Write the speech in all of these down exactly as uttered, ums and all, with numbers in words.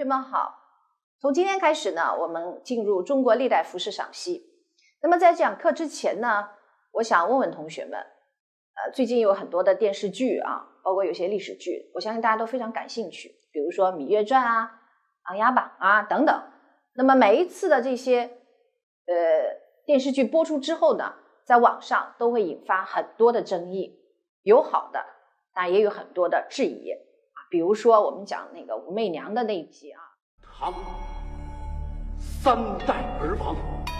们好，从今天开始呢，我们进入中国历代服饰赏析。那么在讲课之前呢，我想问问同学们，呃，最近有很多的电视剧啊，包括有些历史剧，我相信大家都非常感兴趣，比如说《芈月传》啊、《琅琊榜》啊等等。那么每一次的这些呃电视剧播出之后呢，在网上都会引发很多的争议，有好的，当然也有很多的质疑。比如说我们讲那个武媚娘的那一集啊， 唐三代而亡，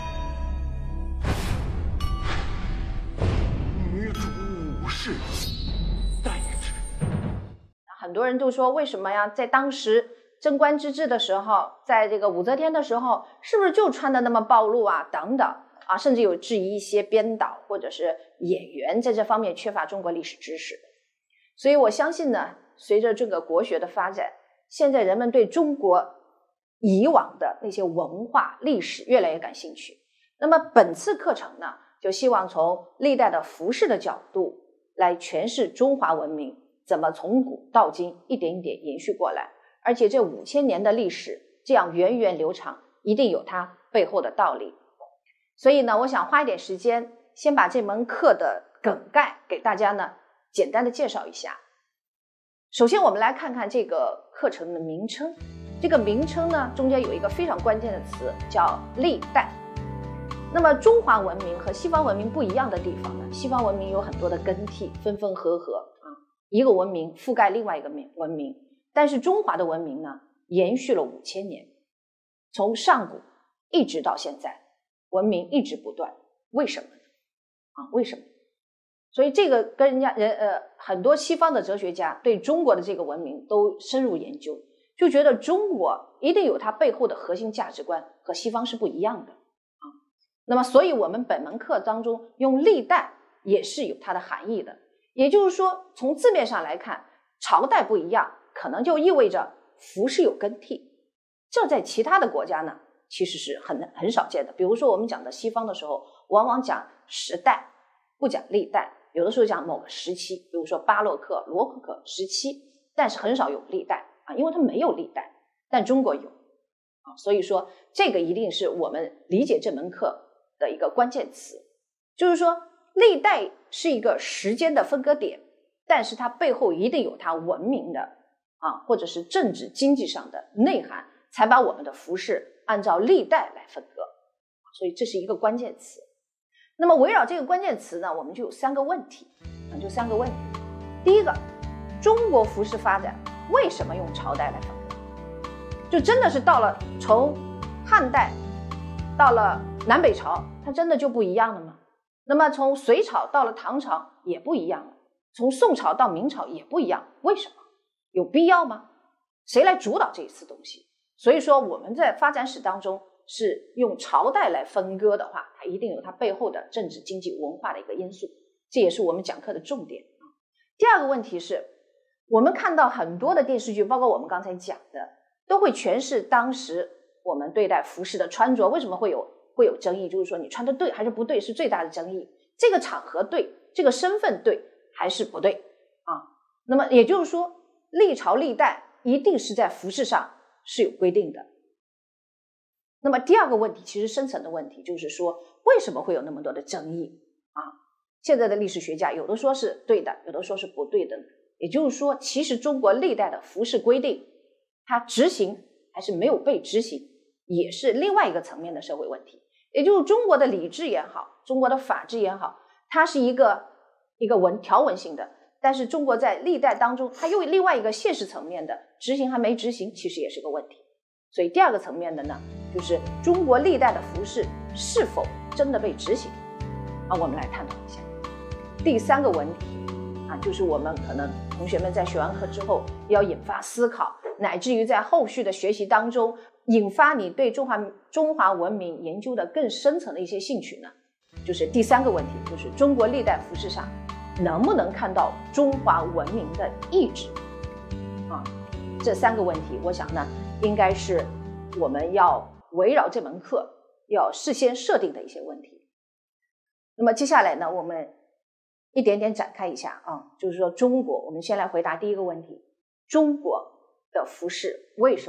女主武氏代之。 很多人都说为什么呀？在当时贞观之治的时候，在这个武则天的时候，是不是就穿的那么暴露啊？等等啊，甚至有质疑一些编导或者是演员在这方面缺乏中国历史知识。所以我相信呢，随着这个国学的发展，现在人们对中国以往的那些文化历史越来越感兴趣。那么本次课程呢，就希望从历代的服饰的角度来诠释中华文明怎么从古到今一点一点延续过来，而且这五千年的历史这样源远流长，一定有它背后的道理。所以呢，我想花一点时间，先把这门课的梗概给大家呢简单的介绍一下。首先我们来看看这个课程的名称，这个名称呢中间有一个非常关键的词叫历代。那么中华文明和西方文明不一样的地方呢，西方文明有很多的更替，分分合合啊，一个文明覆盖另外一个文明，但是中华的文明呢延续了五千年，从上古一直到现在，文明一直不断。为什么呢？啊，为什么？所以这个跟人家人呃很多西方的哲学家对中国的这个文明都深入研究，就觉得中国一定有它背后的核心价值观和西方是不一样的啊。那么所以我们本门课当中用历代也是有它的含义的，也就是说从字面上来看，朝代不一样，可能就意味着服饰有更替。这在其他的国家呢其实是很很少见的。比如说我们讲的西方的时候，往往讲时代，不讲历代，有的时候讲某个时期，比如说巴洛克、罗可可时期，但是很少有历代啊，因为它没有历代，但中国有啊，所以说这个一定是我们理解这门课的一个关键词，就是说历代是一个时间的分割点，但是它背后一定有它文明的啊，或者是政治经济上的内涵，才把我们的服饰按照历代来分割，所以这是一个关键词。那么围绕这个关键词呢，我们就有三个问题，就三个问题。第一个，中国服饰发展为什么用朝代来分割？就真的是到了从汉代到了南北朝，它真的就不一样了吗？那么从隋朝到了唐朝也不一样了，从宋朝到明朝也不一样，为什么？有必要吗？谁来主导这一次东西？所以说我们在发展史当中是用朝代来分割的话，它一定有它背后的政治经济文化的一个因素，这也是我们讲课的重点。第二个问题是，我们看到很多的电视剧，包括我们刚才讲的，都会诠释当时我们对待服饰的穿着为什么会有会有争议，就是说你穿的对还是不对是最大的争议，这个场合对，这个身份对还是不对啊？那么也就是说历朝历代一定是在服饰上是有规定的。那么第二个问题，其实深层的问题就是说，为什么会有那么多的争议啊？现在的历史学家有的说是对的，有的说是不对的。也就是说，其实中国历代的服饰规定，它执行还是没有被执行，也是另外一个层面的社会问题。也就是中国的礼制也好，中国的法制也好，它是一个一个文条文性的，但是中国在历代当中，它又有另外一个现实层面的执行还没执行，其实也是个问题。所以第二个层面的呢，就是中国历代的服饰是否真的被执行啊？我们来探讨一下。第三个问题啊，就是我们可能同学们在学完课之后要引发思考，乃至于在后续的学习当中引发你对中华中华文明研究的更深层的一些兴趣呢，就是第三个问题，就是中国历代服饰上能不能看到中华文明的意志啊？这三个问题，我想呢，应该是我们要围绕这门课要事先设定的一些问题。那么接下来呢，我们一点点展开一下啊，就是说中国，我们先来回答第一个问题：中国的服饰为什么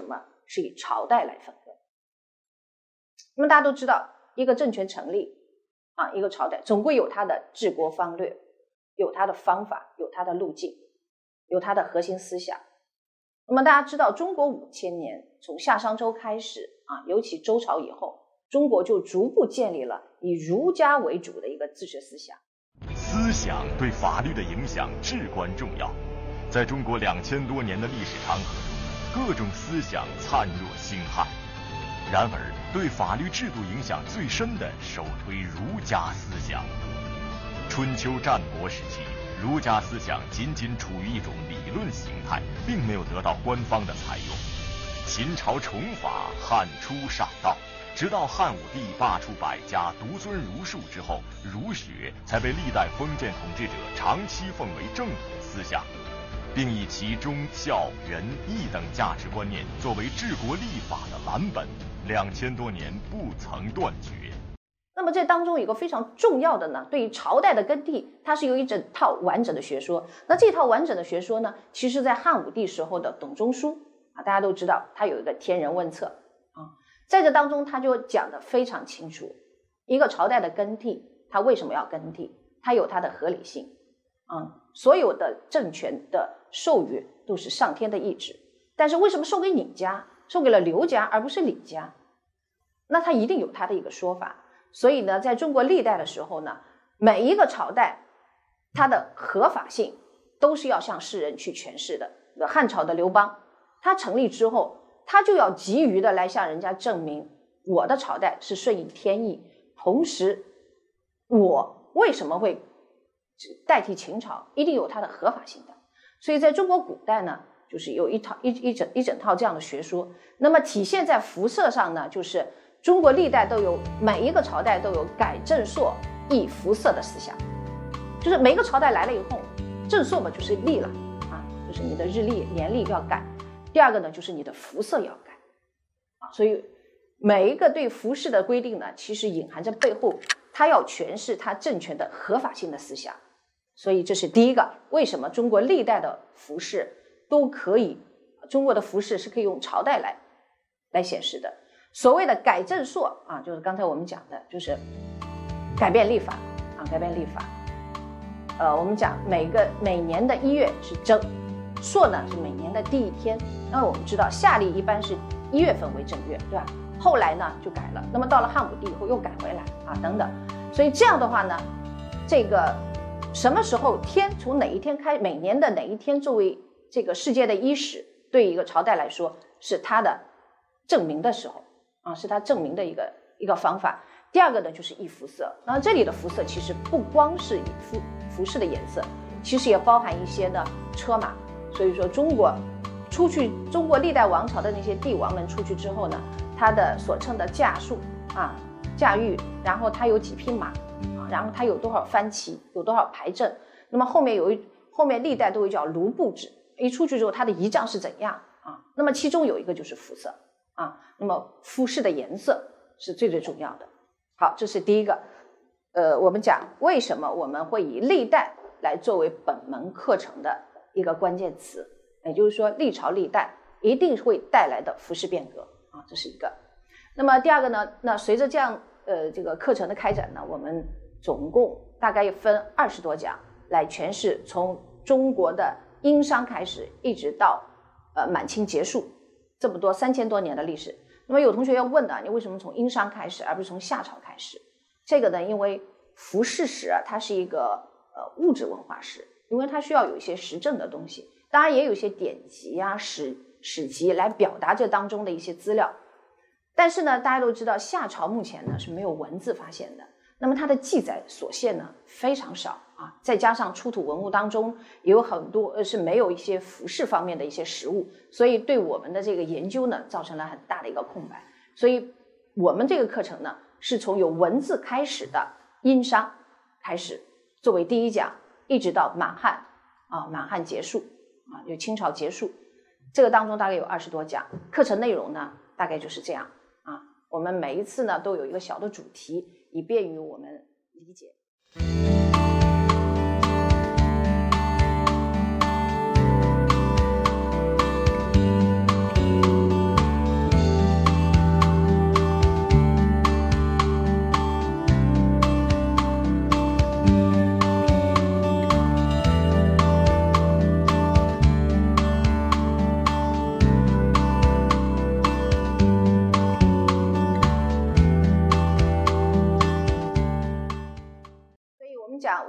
是以朝代来分割。那么大家都知道，一个政权成立啊，一个朝代总归有它的治国方略，有它的方法，有它的路径，有它的核心思想。那么大家知道，中国五千年从夏商周开始啊，尤其周朝以后，中国就逐步建立了以儒家为主的一个治学思想。 思想对法律的影响至关重要。在中国两千多年的历史长河中，各种思想灿若星汉。然而，对法律制度影响最深的，首推儒家思想。春秋战国时期，儒家思想仅仅处于一种理论形态，并没有得到官方的采用。秦朝重法，汉初尚道，直到汉武帝罢黜百家，独尊儒术之后，儒学才被历代封建统治者长期奉为正统思想，并以其忠孝仁义等价值观念作为治国立法的蓝本，两千多年不曾断绝。 那么这当中有一个非常重要的呢，对于朝代的更替，它是有一整套完整的学说。那这套完整的学说呢，其实在汉武帝时候的董仲舒啊，大家都知道他有一个天人问策啊，在这当中他就讲得非常清楚，一个朝代的更替，它为什么要更替，它有它的合理性啊。所有的政权的授予都是上天的意志，但是为什么授给你家，授给了刘家而不是李家？那它一定有它的一个说法。所以呢，在中国历代的时候呢，每一个朝代它的合法性都是要向世人去诠释的。汉朝的刘邦，他成立之后，他就要急于的来向人家证明，我的朝代是顺应天意，同时我为什么会代替秦朝，一定有它的合法性的。所以在中国古代呢，就是有一套一一整一整套这样的学说。那么体现在服色上呢，就是中国历代都有，每一个朝代都有改正朔易服色的思想，就是每个朝代来了以后，正朔嘛就是历了啊，就是你的日历年历要改。第二个呢，就是你的服色要改啊，所以每一个对服饰的规定呢，其实隐含着背后它要诠释它政权的合法性的思想。所以这是第一个，为什么中国历代的服饰都可以，中国的服饰是可以用朝代来来显示的。所谓的改正朔啊，就是刚才我们讲的，就是改变历法啊，改变历法。呃，我们讲每个每年的一月是正，朔呢是每年的第一天。那我们知道夏历一般是一月份为正月，对吧？后来呢就改了，那么到了汉武帝以后又改回来啊，等等。所以这样的话呢，这个什么时候天从哪一天开，每年的哪一天作为这个世界的伊始，对一个朝代来说是它的证明的时候啊，是它证明的一个一个方法。第二个呢就是易服色，然后这里的服色其实不光是以服服饰的颜色，其实也包含一些呢车马。所以说中国出去，中国历代王朝的那些帝王们出去之后呢，他的所乘的驾术啊、驾驭，然后他有几匹马啊，然后他有多少番旗，有多少排阵，那么后面有一后面历代都有叫卢布置，一出去之后他的仪仗是怎样啊？那么其中有一个就是服色啊，那么服饰的颜色是最最重要的。好，这是第一个。呃，我们讲为什么我们会以历代来作为本门课程的一个关键词，也就是说历朝历代一定会带来的服饰变革啊，这是一个。那么第二个呢，那随着这样呃这个课程的开展呢，我们总共大概分二十多讲来诠释从中国的殷商开始一直到呃满清结束这么多三千多年的历史。那么有同学要问的，你为什么从殷商开始而不是从夏朝开始？这个呢，因为服饰史啊，它是一个呃物质文化史，因为它需要有一些实证的东西，当然也有一些典籍啊、史史籍来表达这当中的一些资料。但是呢，大家都知道夏朝目前呢是没有文字发现的，那么它的记载所限呢非常少啊，再加上出土文物当中也有很多呃是没有一些服饰方面的一些实物，所以对我们的这个研究呢造成了很大的一个空白。所以我们这个课程呢是从有文字开始的殷商开始作为第一讲，一直到满汉啊，满汉结束啊，就清朝结束，这个当中大概有二十多讲。课程内容呢大概就是这样啊，我们每一次呢都有一个小的主题，以便于我们理解。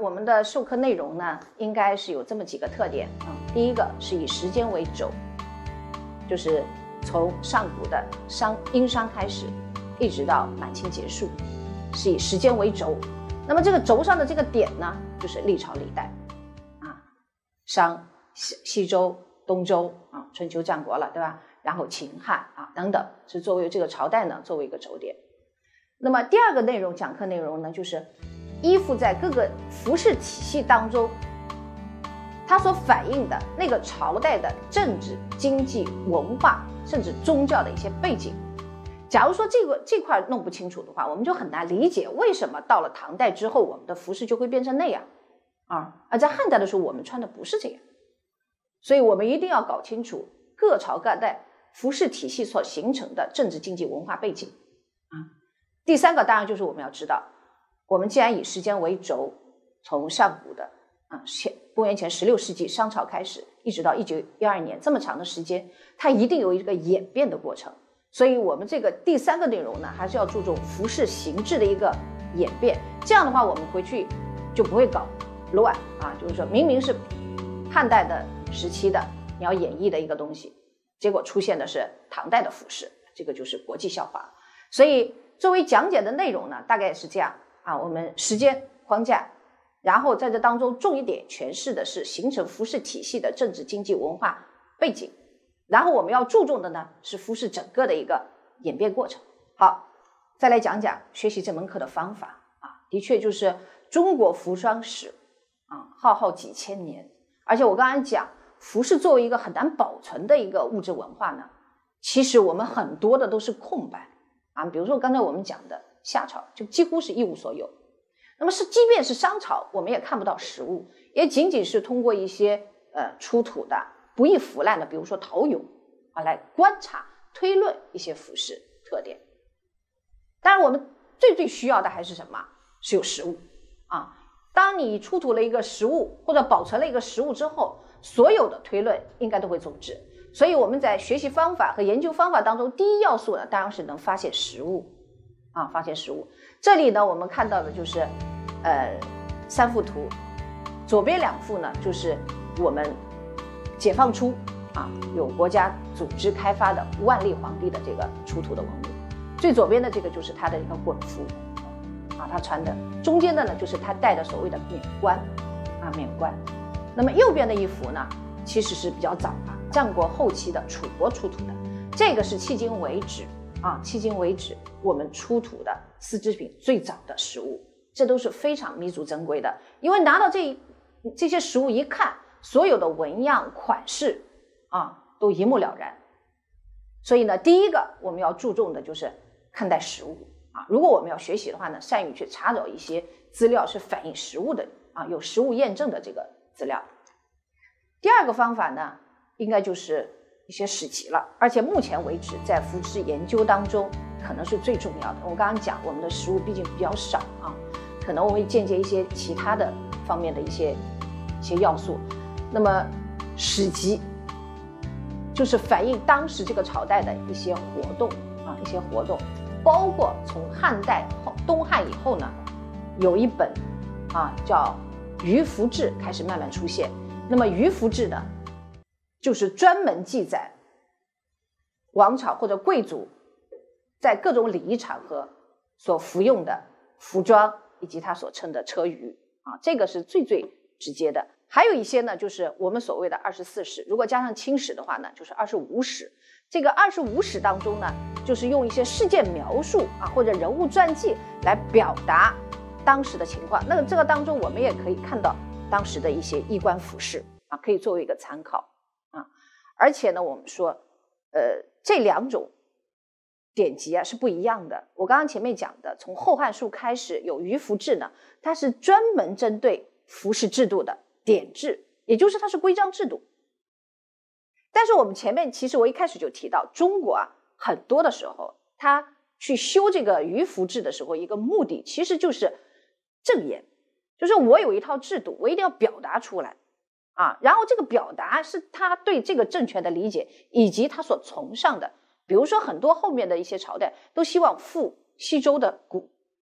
我们的授课内容呢，应该是有这么几个特点啊、嗯。第一个是以时间为轴，就是从上古的商殷商开始，一直到满清结束，是以时间为轴。那么这个轴上的这个点呢，就是历朝历代啊，商、西西周、东周啊，春秋战国了，对吧？然后秦汉啊等等，是作为这个朝代呢作为一个轴点。那么第二个内容讲课内容呢，就是依附在各个服饰体系当中，它所反映的那个朝代的政治、经济、文化甚至宗教的一些背景。假如说这个这块弄不清楚的话，我们就很难理解为什么到了唐代之后，我们的服饰就会变成那样啊，而在汉代的时候我们穿的不是这样。所以我们一定要搞清楚各朝各代服饰体系所形成的政治、经济、文化背景啊。第三个当然就是我们要知道，我们既然以时间为轴，从上古的啊公元前十六世纪商朝开始，一直到一九一二年这么长的时间，它一定有一个演变的过程。所以我们这个第三个内容呢，还是要注重服饰形制的一个演变。这样的话，我们回去就不会搞乱啊，就是说明明是汉代的时期的你要演绎的一个东西，结果出现的是唐代的服饰，这个就是国际笑话。所以作为讲解的内容呢，大概是这样啊，我们时间框架，然后在这当中重一点诠释的是形成服饰体系的政治、经济、文化背景，然后我们要注重的呢是服饰整个的一个演变过程。好，再来讲讲学习这门课的方法啊，的确就是中国服装史啊，浩浩几千年，而且我刚才讲服饰作为一个很难保存的一个物质文化呢，其实我们很多的都是空白啊，比如说刚才我们讲的夏朝就几乎是一无所有，那么是即便是商朝我们也看不到实物，也仅仅是通过一些呃出土的不易腐烂的，比如说陶俑啊，来观察推论一些服饰特点。当然我们最最需要的还是什么？是有实物啊。当你出土了一个实物或者保存了一个实物之后，所有的推论应该都会终止。所以我们在学习方法和研究方法当中，第一要素呢，当然是能发现实物啊，发现实物。这里呢，我们看到的就是呃三幅图，左边两幅呢就是我们解放初啊有国家组织开发的万历皇帝的这个出土的文物，最左边的这个就是他的一个衮服啊，他穿的，中间的呢就是他戴的所谓的冕冠啊冕冠。那么右边的一幅呢，其实是比较早啊，战国后期的楚国出土的，这个是迄今为止啊，迄今为止我们出土的丝织品最早的实物，这都是非常弥足珍贵的。因为拿到这这些实物一看，所有的纹样款式啊都一目了然。所以呢，第一个我们要注重的就是看待实物啊。如果我们要学习的话呢，善于去查找一些资料是反映实物的啊，有实物验证的这个资料。第二个方法呢，应该就是一些史籍了，而且目前为止在服饰研究当中可能是最重要的。我刚刚讲我们的实物毕竟比较少啊，可能我会间接一些其他的方面的一些一些要素。那么史籍就是反映当时这个朝代的一些活动啊，一些活动，包括从汉代后东汉以后呢，有一本啊叫《鱼服志》开始慢慢出现。那么《鱼服志》呢，就是专门记载王朝或者贵族在各种礼仪场合所服用的服装以及他所称的车舆啊，这个是最最直接的。还有一些呢，就是我们所谓的二十四史，如果加上清史的话呢，就是二十五史。这个二十五史当中呢，就是用一些事件描述啊或者人物传记来表达当时的情况。那这个当中我们也可以看到当时的一些衣冠服饰啊，可以作为一个参考啊。而且呢，我们说，呃，这两种典籍啊是不一样的。我刚刚前面讲的，从《后汉书》开始有《鱼服志》呢，它是专门针对服饰制度的典制，也就是它是规章制度。但是我们前面其实我一开始就提到，中国啊很多的时候，他去修这个鱼服志的时候，一个目的其实就是正言，就是我有一套制度，我一定要表达出来啊。然后这个表达是他对这个政权的理解，以及他所崇尚的。比如说很多后面的一些朝代都希望复西周的古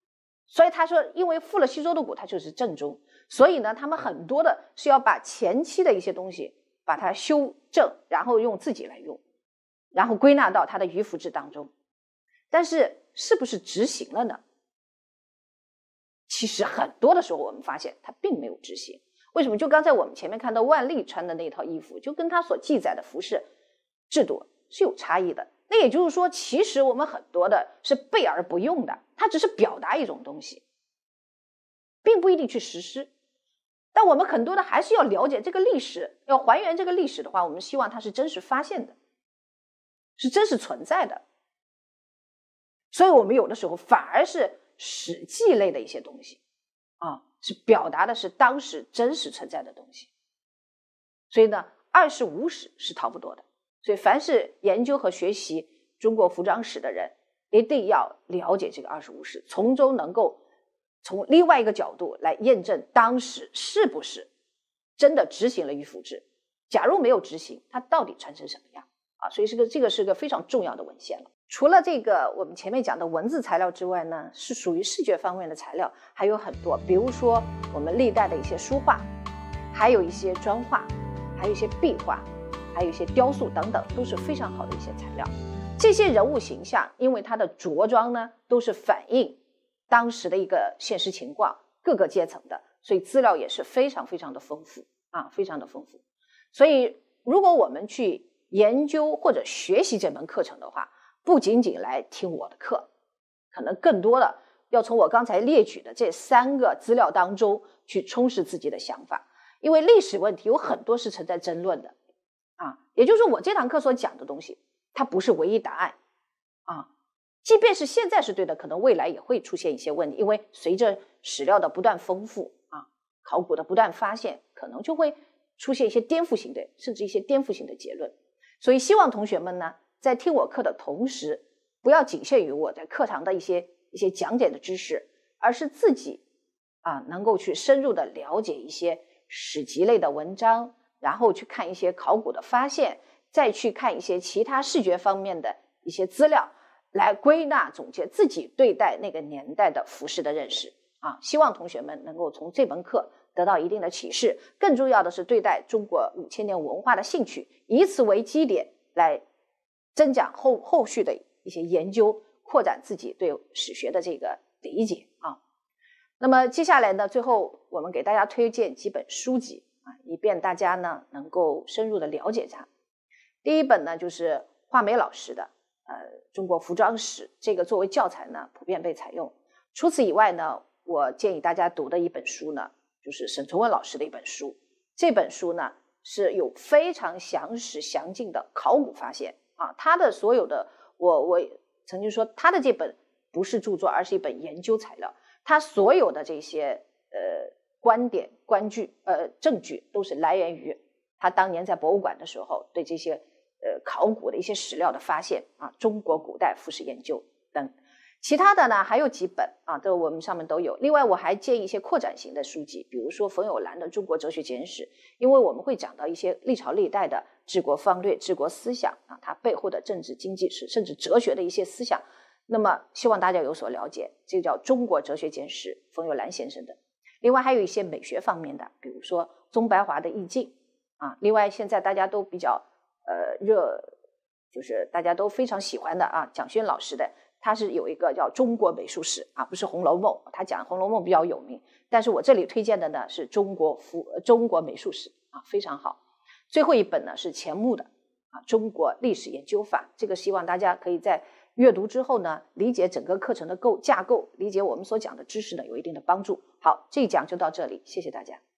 所以他说，因为付了西周的谷，它就是正宗，所以呢，他们很多的是要把前期的一些东西把它修正，然后用自己来用，然后归纳到他的鱼符志当中。但是是不是执行了呢？其实很多的时候我们发现他并没有执行。为什么？就刚才我们前面看到万历穿的那套衣服，就跟他所记载的服饰制度是有差异的。那也就是说，其实我们很多的是备而不用的，它只是表达一种东西，并不一定去实施。但我们很多的还是要了解这个历史，要还原这个历史的话，我们希望它是真实发现的，是真实存在的。所以我们有的时候反而是史记类的一些东西啊，是表达的是当时真实存在的东西。所以呢，二十五史是逃不脱的。所以凡是研究和学习中国服装史的人，一定要了解这个二十五史，从中能够从另外一个角度来验证当时是不是真的执行了鱼符志。假如没有执行，它到底传成什么样啊？所以这个这个是个非常重要的文献了。除了这个我们前面讲的文字材料之外呢，是属于视觉方面的材料还有很多，比如说我们历代的一些书画，还有一些砖画，还有一些壁画，还有一些雕塑等等，都是非常好的一些材料。这些人物形象因为它的着装呢都是反映当时的一个现实情况，各个阶层的，所以资料也是非常非常的丰富啊，非常的丰富。所以如果我们去研究或者学习这门课程的话，不仅仅来听我的课，可能更多的要从我刚才列举的这三个资料当中去充实自己的想法。因为历史问题有很多是存在争论的啊，也就是说我这堂课所讲的东西它不是唯一答案啊，即便是现在是对的，可能未来也会出现一些问题，因为随着史料的不断丰富啊，考古的不断发现，可能就会出现一些颠覆性的甚至一些颠覆性的结论。所以希望同学们呢在听我课的同时，不要仅限于我在课堂的一些一些讲解的知识，而是自己啊能够去深入的了解一些史籍类的文章，然后去看一些考古的发现，再去看一些其他视觉方面的一些资料，来归纳总结自己对待那个年代的服饰的认识啊。希望同学们能够从这门课得到一定的启示，更重要的是对待中国五千年文化的兴趣，以此为基点来增长后后续的一些研究，扩展自己对史学的这个理解啊。那么接下来呢，最后我们给大家推荐几本书籍啊，以便大家呢能够深入的了解它。第一本呢就是华梅老师的呃中国服装史，这个作为教材呢普遍被采用。除此以外呢，我建议大家读的一本书呢就是沈从文老师的一本书。这本书呢是有非常详实详尽的考古发现啊，他的所有的我我曾经说他的这本不是著作，而是一本研究材料。他所有的这些呃观点、观据、呃证据都是来源于他当年在博物馆的时候对这些呃考古的一些史料的发现啊，中国古代服饰研究等。其他的呢还有几本啊，这我们上面都有。另外我还建议一些扩展型的书籍，比如说冯友兰的《中国哲学简史》，因为我们会讲到一些历朝历代的治国方略、治国思想啊，它背后的政治经济史甚至哲学的一些思想，那么希望大家有所了解，这个叫《中国哲学简史》，冯友兰先生的。另外还有一些美学方面的，比如说宗白华的易经啊。另外现在大家都比较呃热，就是大家都非常喜欢的啊，蒋勋老师的，他是有一个叫中国美术史啊，不是《红楼梦》，他讲《红楼梦》比较有名，但是我这里推荐的呢是中国服中国美术史啊，非常好。最后一本呢是钱穆的啊，《中国历史研究法》，这个希望大家可以在阅读之后呢，理解整个课程的构架构，理解我们所讲的知识呢，有一定的帮助。好，这一讲就到这里，谢谢大家。